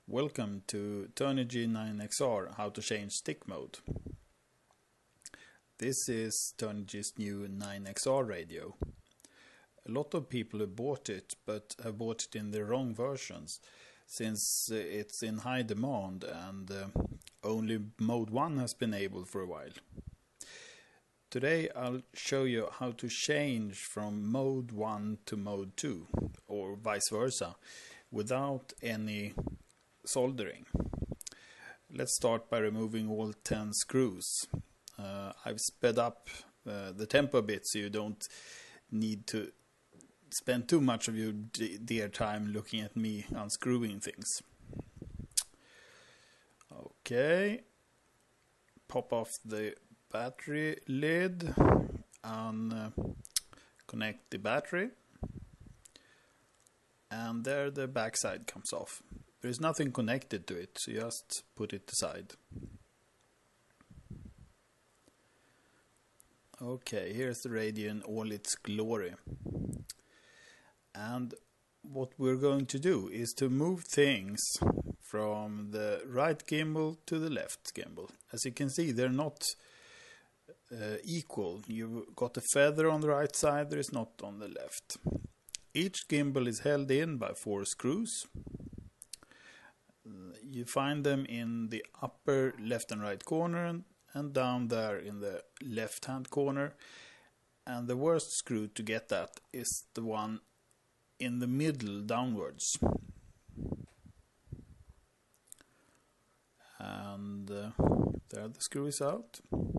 Welcome to Turnigy 9XR, how to change stick mode. This is Turnigy's new 9XR radio. A lot of people have bought it, but have bought it in the wrong versions, since it's in high demand and only mode 1 has been able for a while. Today I'll show you how to change from mode 1 to mode 2, or vice versa, without any soldering. Let's start by removing all 10 screws. I've sped up the tempo a bit so you don't need to spend too much of your dear time looking at me unscrewing things. Okay, pop off the battery lid and connect the battery, and there the backside comes off. There is nothing connected to it, so just put it aside. Okay, here's the radio in all its glory. And what we're going to do is to move things from the right gimbal to the left gimbal. As you can see, they're not equal. You've got a feather on the right side, there is not on the left. Each gimbal is held in by 4 screws. You find them in the upper left and right corner and down there in the left hand corner. And the worst screw to get that is the one in the middle downwards. And there the screw is out.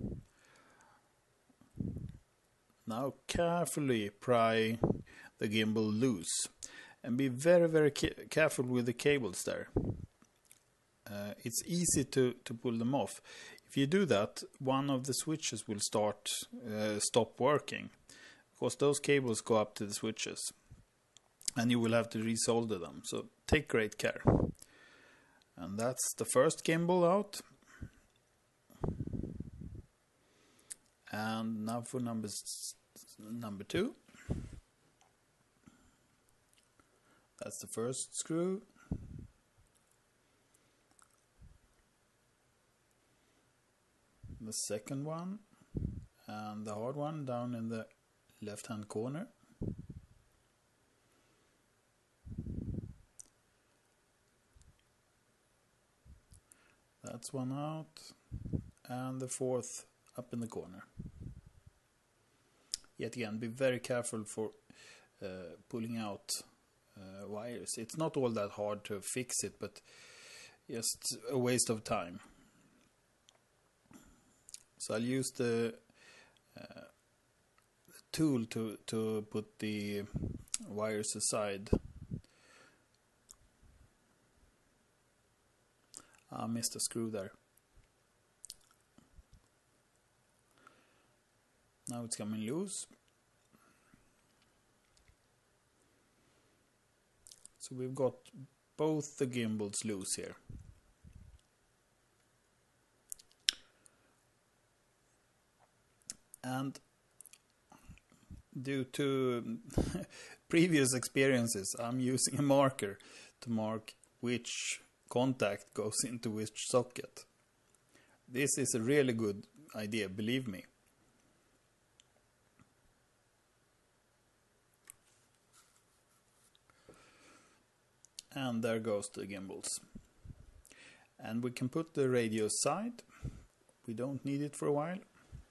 Now carefully pry the gimbal loose and be very careful with the cables there. It's easy to pull them off. If you do that, one of the switches will stop working, because those cables go up to the switches and you will have to resolder them, so take great care. And that's the first gimbal out. And now for number 2. That's the first screw. The second one, and the hard one down in the left hand corner. That's one out, and the fourth up in the corner. Yet again, be very careful for pulling out wires. It's not all that hard to fix it, but just a waste of time. So I'll use the tool to put the wires aside. I missed a screw there. Now it's coming loose. So we've got both the gimbals loose here. And due to previous experiences, I'm using a marker to mark which contact goes into which socket. This is a really good idea, believe me. And there goes the gimbals. And we can put the radio aside. We don't need it for a while.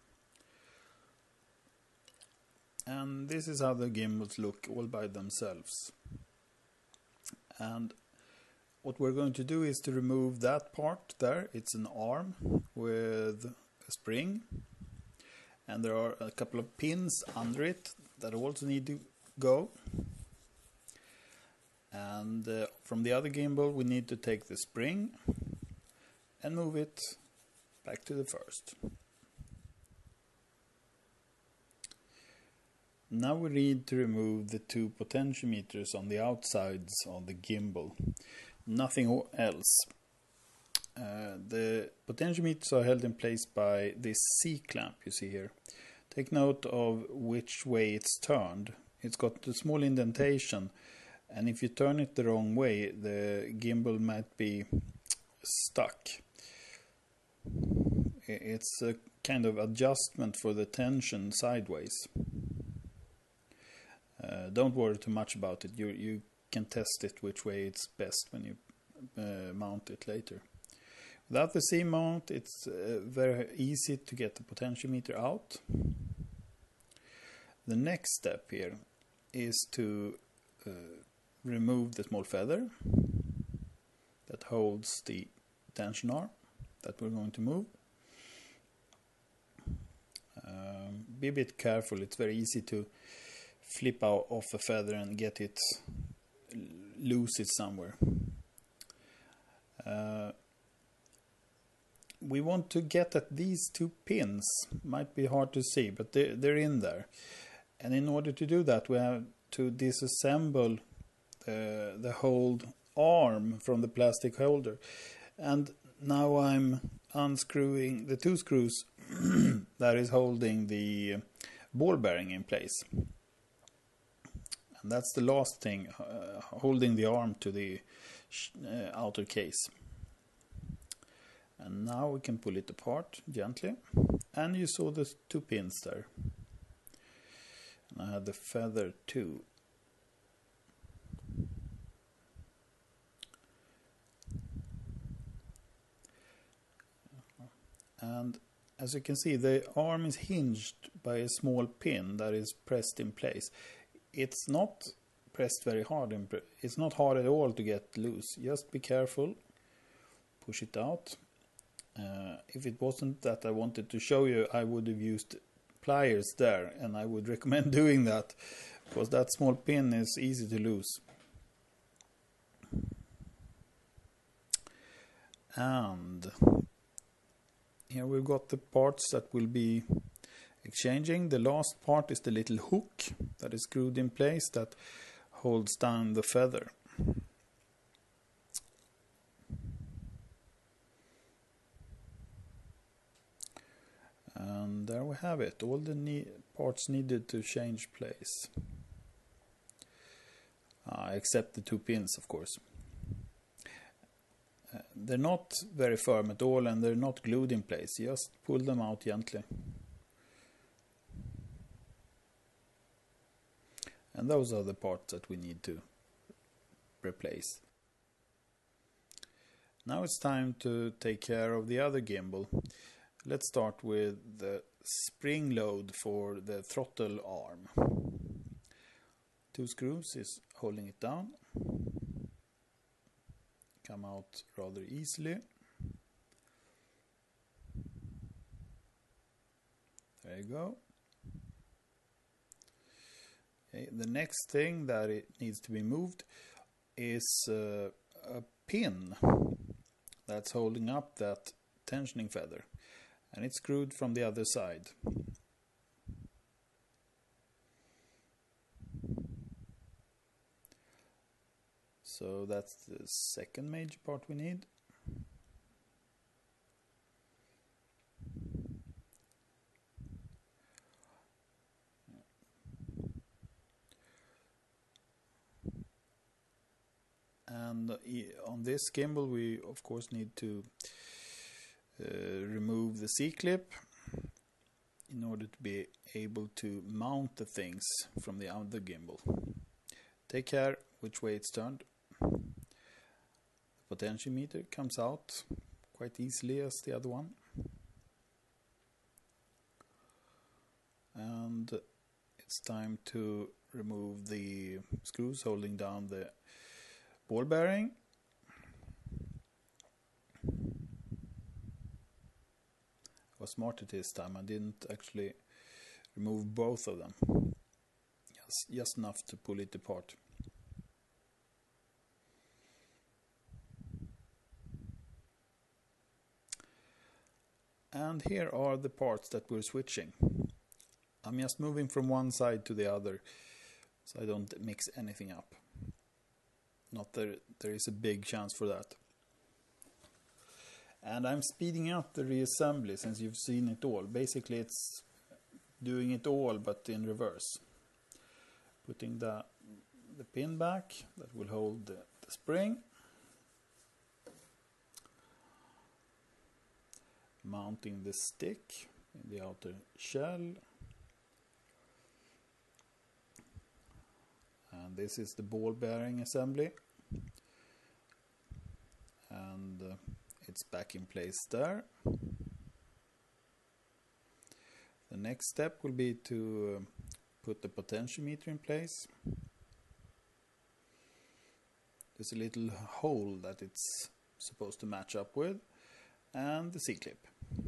And this is how the gimbals look all by themselves. And what we're going to do is to remove that part there. It's an arm with a spring, and there are a couple of pins under it that also need to go. And from the other gimbal we need to take the spring and move it back to the first. Now we need to remove the 2 potentiometers on the outsides of the gimbal. Nothing else. The potentiometers are held in place by this C-clamp you see here. Take note of which way it's turned. It's got a small indentation And if you turn it the wrong way, the gimbal might be stuck. It's a kind of adjustment for the tension sideways. Don't worry too much about it. You can test it which way it's best when you mount it later. Without the C-mount, it's very easy to get the potentiometer out. The next step here is to remove the small feather that holds the tension arm that we're going to move. Be a bit careful, it's very easy to flip off a feather and get it, lose it somewhere. We want to get at these two pins. Might be hard to see, but they're in there. And in order to do that, we have to disassemble the whole arm from the plastic holder. And now I'm unscrewing the two screws that is holding the ball bearing in place. And that's the last thing, holding the arm to the outer case. And now we can pull it apart gently. And you saw the two pins there. And I had the feather too. And as you can see, the arm is hinged by a small pin that is pressed in place. It's not pressed very hard. It's not hard at all to get loose. Just be careful. Push it out. If it wasn't that I wanted to show you, I would have used pliers there, and I would recommend doing that because that small pin is easy to lose. And here we've got the parts that will be exchanging. The last part is the little hook that is screwed in place that holds down the feather. And there we have it, all the parts needed to change place. Except the two pins, of course. They're not very firm at all, and they're not glued in place. Just pull them out gently. And those are the parts that we need to replace. Now it's time to take care of the other gimbal. Let's start with the spring load for the throttle arm. Two screws is holding it down. Come out rather easily. There you go. Okay, the next thing that it needs to be moved is a pin that's holding up that tensioning feather. And it's screwed from the other side. So that's the second major part we need. And on this gimbal we of course need to remove the C-clip in order to be able to mount the things from the other gimbal. Take care which way it's turned. The potentiometer comes out quite easily as the other one. And it's time to remove the screws holding down the ball bearing. I was smarter this time. I didn't actually remove both of them. Just enough to pull it apart. And here are the parts that we're switching. I'm just moving from one side to the other so I don't mix anything up. Not that there is a big chance for that. And I'm speeding up the reassembly since you've seen it all. Basically it's doing it all but in reverse. Putting the the pin back that will hold the spring. Mounting the stick in the outer shell. And this is the ball bearing assembly. And it's back in place there. The next step will be to put the potentiometer in place. There's a little hole that it's supposed to match up with, and the C-clip.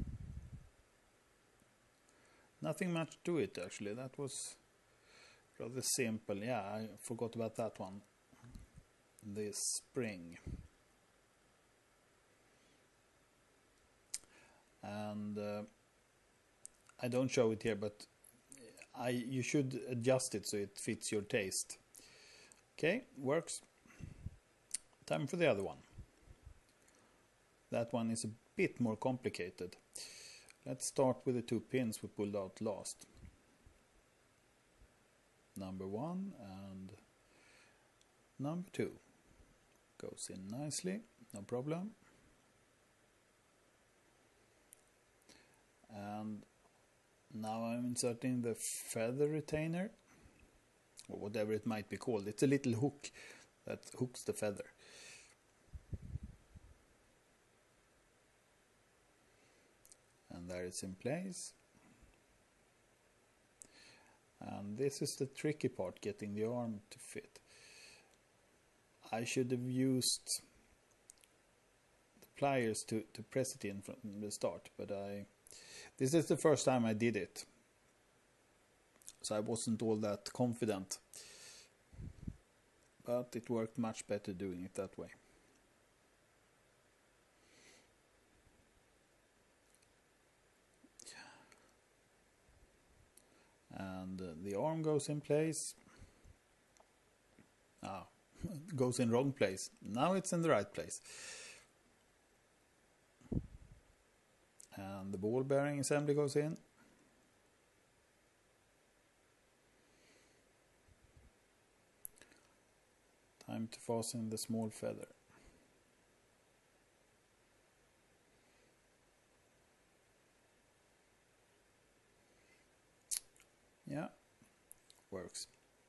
Nothing much to it actually, that was rather simple. Yeah, I forgot about that one. This spring. And I don't show it here, but you should adjust it so it fits your taste. Okay, works. Time for the other one. That one is a bit more complicated. Let's start with the two pins we pulled out last. Number 1 and number 2. Goes in nicely, no problem. And now I'm inserting the feather retainer, or whatever it might be called. It's a little hook that hooks the feather. And there it's in place. And this is the tricky part, getting the arm to fit. I should have used the pliers to press it in from the start, but this is the first time I did it, so I wasn't all that confident, but it worked much better doing it that way. And the arm goes in place. Goes in wrong place. Now it's in the right place. And the ball bearing assembly goes in. Time to fasten the small feather. Yeah, works.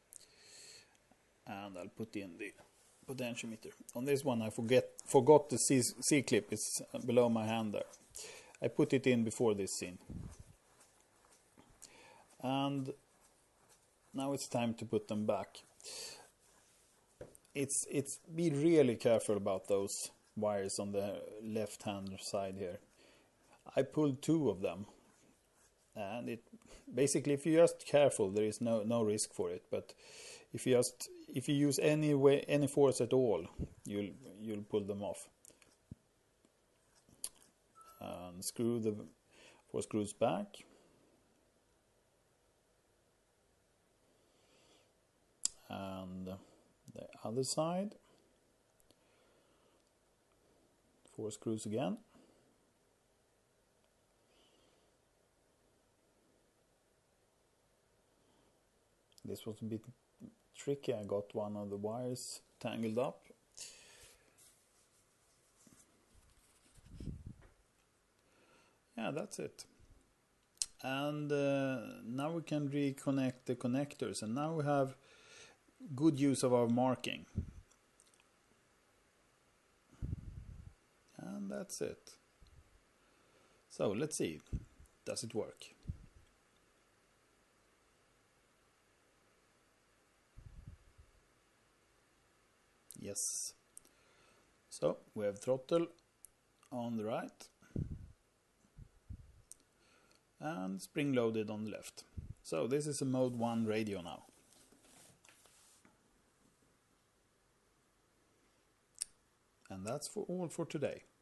And I'll put in the potentiometer. On this one I forgot the C-clip, it's below my hand there. I put it in before this scene. And now it's time to put them back. Be really careful about those wires on the left hand side here. I pulled 2 of them. And basically, if you're just careful, there is no risk for it. But if you use any force at all, you'll pull them off. And screw the 4 screws back. And the other side. 4 screws again. This was a bit tricky. I got one of the wires tangled up. Yeah, that's it. And now we can reconnect the connectors, and now we have good use of our marking. And that's it. So let's see, does it work? Yes. So we have throttle on the right and spring loaded on the left. So this is a mode 1 radio now. And that's all for today.